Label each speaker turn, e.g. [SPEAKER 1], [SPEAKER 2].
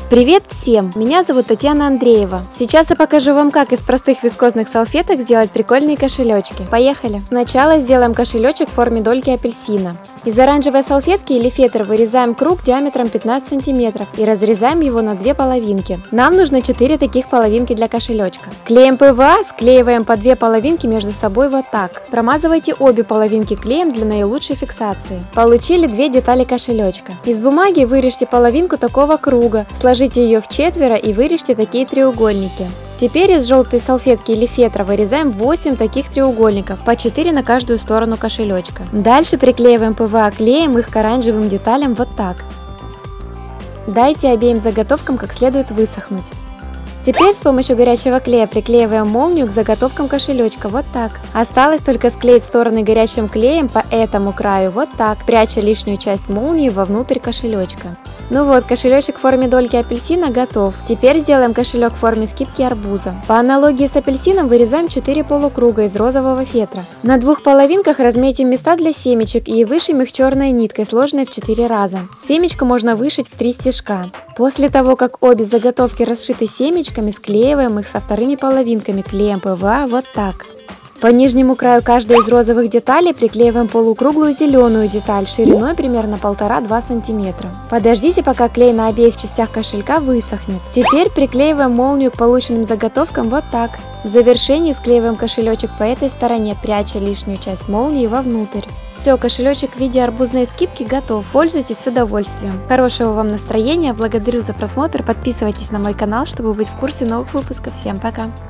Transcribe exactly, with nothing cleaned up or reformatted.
[SPEAKER 1] Привет всем! Меня зовут Татьяна Андреева. Сейчас я покажу вам, как из простых вискозных салфеток сделать прикольные кошелечки. Поехали! Сначала сделаем кошелечек в форме дольки апельсина. Из оранжевой салфетки или фетр вырезаем круг диаметром пятнадцать сантиметров и разрезаем его на две половинки. Нам нужно четыре таких половинки для кошелечка. Клеем пэ вэ а склеиваем по две половинки между собой вот так. Промазывайте обе половинки клеем для наилучшей фиксации. Получили две детали кошелечка. Из бумаги вырежьте половинку такого круга, сложите ее в четверо и вырежьте такие треугольники. Теперь из желтой салфетки или фетра вырезаем восемь таких треугольников, по четыре на каждую сторону кошелечка. Дальше приклеиваем пэ вэ а клеем их к оранжевым деталям вот так. Дайте обеим заготовкам как следует высохнуть. Теперь с помощью горячего клея приклеиваем молнию к заготовкам кошелечка вот так. Осталось только склеить стороны горячим клеем по этому краю вот так, пряча лишнюю часть молнии вовнутрь кошелечка. Ну вот, кошелечек в форме дольки апельсина готов. Теперь сделаем кошелек в форме скибки арбуза. По аналогии с апельсином вырезаем четыре полукруга из розового фетра. На двух половинках разметим места для семечек и вышьем их черной ниткой, сложенной в четыре раза. Семечко можно вышить в три стежка. После того, как обе заготовки расшиты семечками, склеиваем их со вторыми половинками клеем пэ вэ а вот так. По нижнему краю каждой из розовых деталей приклеиваем полукруглую зеленую деталь шириной примерно полтора-два сантиметра. Подождите, пока клей на обеих частях кошелька высохнет. Теперь приклеиваем молнию к полученным заготовкам вот так. В завершении склеиваем кошелечек по этой стороне, пряча лишнюю часть молнии вовнутрь. Все, кошелечек в виде арбузной скибки готов. Пользуйтесь с удовольствием. Хорошего вам настроения, благодарю за просмотр, подписывайтесь на мой канал, чтобы быть в курсе новых выпусков. Всем пока!